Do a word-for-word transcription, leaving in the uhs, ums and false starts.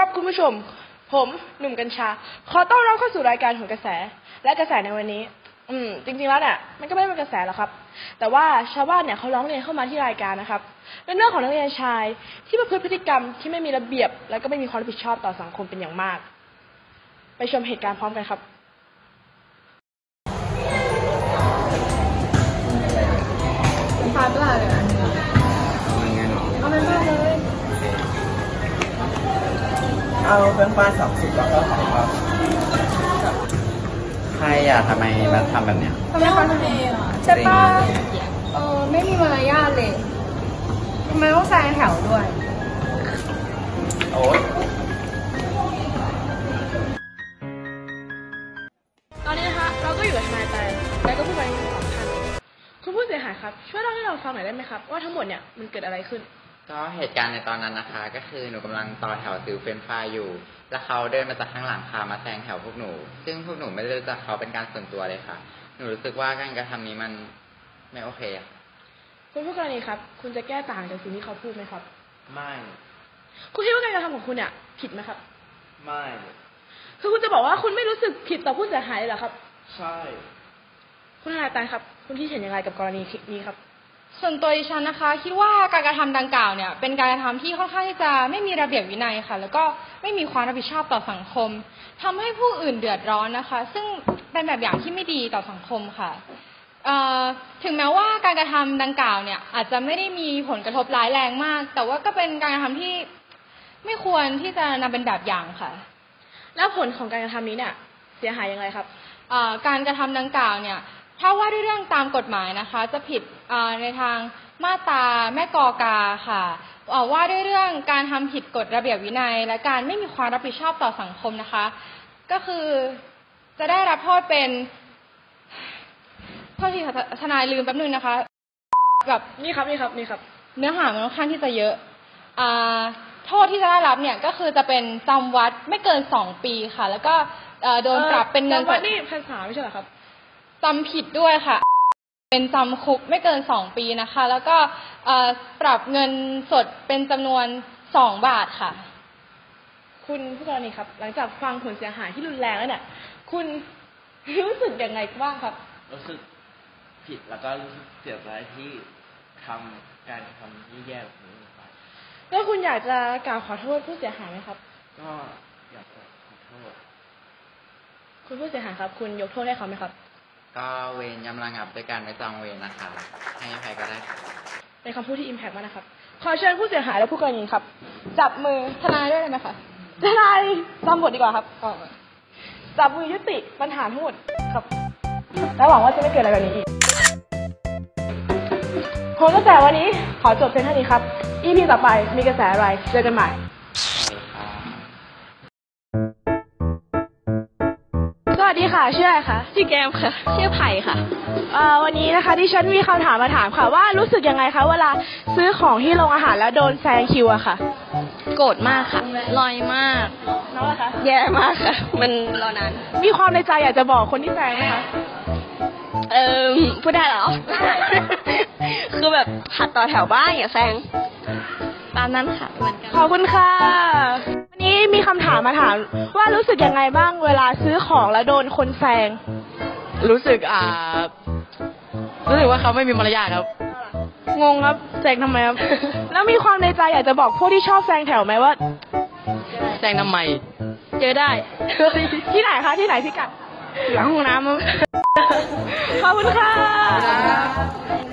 ครับคุณผู้ชมผมหนุ่มกัญชาขอต้อนรับเข้าสู่รายการของกระแสและกระแสในวันนี้อืมจริงๆแล้วเนี่ยมันก็ไม่เป็นกระแสหรอกครับแต่ว่าชาวบ้านเนี่ยเขาร้องเรียนเข้ามาที่รายการนะครับเป็นเรื่องของนักเรียนชายที่ประพฤติพฤติกรรมที่ไม่มีระเบียบและก็ไม่มีความรับผิดชอบต่อสังคมเป็นอย่างมากไปชมเหตุการณ์พร้อมกันครับพาตัวเลยอันนี้เอาไม่ได้เลยเอาเพิ่มป้าสองสิบแล้วก็ขายครับใครอ่ะทำไมมาทำแบบเนี้ยทำไมเขาทำเองอ่ะใช่ป่ะเออไม่มีมารยาทเลยทำไมต้องแซงแถวด้วยโอ๊ยตอนนี้นะคะเราก็อยู่กับทนายแตนและก็ผู้บริหารสองท่านคุณผู้เสียหายครับช่วยเล่าให้เราฟังหน่อยได้ไหมครับว่าทั้งหมดเนี่ยมันเกิดอะไรขึ้นก็เหตุการณ์ในตอนนั้นนะคะก็คือหนูกำลังต่อแถวซื้อเฟรนช์ฟรายอยู่แล้วเขาเดินมาจากข้างหลังค่ะมาแซงแถวพวกหนูซึ่งพวกหนูไม่ได้รู้จักเขาเป็นการส่วนตัวเลยค่ะหนูรู้สึกว่าการกระทำนี้มันไม่โอเคอะคุณผู้กรณีครับคุณจะแก้ต่างจากสิ่งที่เขาพูดไหมครับไม่คุณคิดว่าการกระทำของคุณเนี่ยผิดไหมครับไม่คือคุณจะบอกว่าคุณไม่รู้สึกผิดต่อผู้เสียหายเหรอครับใช่คุณทนายแตนครับคุณคิดเห็นยังไงกับกรณีนี้ครับส่วนตัวดิฉันนะคะคิดว่าการกระทำดังกล่าวเนี่ยเป็นการกระทำที่ค่อนข้างที่จะไม่มีระเบียบวินัยค่ะแล้วก็ไม่มีความรับผิดชอบต่อสังคมทำให้ผู้อื่นเดือดร้อนนะคะซึ่งเป็นแบบอย่างที่ไม่ดีต่อสังคมค่ะถึงแม้ว่าการกระทำดังกล่าวเนี่ยอาจจะไม่ได้มีผลกระทบร้ายแรงมากแต่ว่าก็เป็นการกระทำที่ไม่ควรที่จะนำเป็นแบบอย่างค่ะแล้วผลของการกระทำนี้เนี่ยเสียหายยังไงครับการกระทำดังกล่าวเนี่ยถ้าว่าด้วยเรื่องตามกฎหมายนะคะจะผิดในทางมาตราแม่กอกาค่ะว่าด้วยเรื่องการทำผิดกฎระเบียบวินัยและการไม่มีความรับผิดชอบต่อสังคมนะคะก็คือจะได้รับโทษเป็นโทษทีค่ะทนายลืมแป๊บนึงนะคะแบบนี่ครับนี่ครับนี่ครับเนื้อหามันค่อนข้างที่จะเยอะโทษที่จะได้รับเนี่ยก็คือจะเป็นจำวัดไม่เกินสองปีค่ะแล้วก็โดนปรับเป็นเงินจำวัดนี่ภาษาไม่ใช่เหรอครับจำผิดด้วยค่ะเป็นจำคุกไม่เกินสองปีนะคะแล้วก็ปรับเงินสดเป็นจำนวนสองบาทค่ะคุณผู้กรณีครับหลังจากฟังผลเสียหายที่รุนแรงแล้วเนี่ยคุณรู้สึกยังไงบ้างครับรู้สึกผิดแล้วก็รู้สึกเสียใจที่ทำการทำที่แย่แบบนี้ไปแล้วคุณอยากจะกล่าวขอโทษผู้เสียหายไหมครับก็อยากจะขอโทษคุณผู้เสียหายครับคุณยกโทษให้เขาไหมครับก็เวรยำระงับด้วยการไม่จองเวรนะคะให้ใครก็ได้เป็นคำพูดที่อิมแพกมากนะครับขอเชิญผู้เสียหายและผู้กรณีครับจับมือทนายด้วยได้ไหมคะทนายจำบทดีกว่าครับจับมือยุติปัญหาทั้งหมดครับและหวังว่าจะไม่เกิดอะไรแบบนี้อีกโหกระแสวันนี้ขอจบเพียงเท่านี้ครับ อี พี ต่อไปมีกระแสอะไรเจอกันใหม่สวัสดีค่ะชื่ออะไรคะชื่อแก้มค่ะชื่อไผ่ค่ะวันนี้นะคะที่ฉันมีคำถามมาถามค่ะว่ารู้สึกยังไงคะเวลาซื้อของที่โรงอาหารแล้วโดนแซงคิวอะค่ะโกรธมากค่ะลอยมากน้องล่ะคะแย่มากค่ะมันรอนานมีความในใจอยากจะบอกคนที่แซงไหมคะเออพูดได้เหรอ คือแบบหัดต่อแถวบ้างอย่าแซงตามนั้นค่ะเหมือนกันขอบคุณค่ะวันนี้มีคำถามมาถามว่ารู้สึกยังไงบ้างเวลาซื้อของแล้วโดนคนแซงรู้สึกอ่ารู้สึกว่าเขาไม่มีมารยาทครับงงครับแซงทำไมครับ แล้วมีความในใจอยากจะบอกพวกที่ชอบแซงแถวไหมว่าแซงทำไมเจอได้ ที่ไหนคะที่ไหนพี่กัดหลังห้องน้ำขอบคุณค่ะ